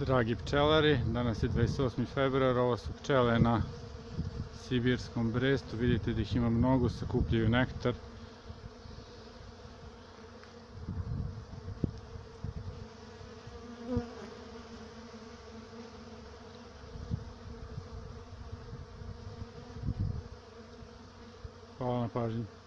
Dragi pčelari, danas je 28. februar, ovo su pčele na sibirskom brestu, vidite da ih ima mnogo, sakupljaju nektar. Hvala na pažnji.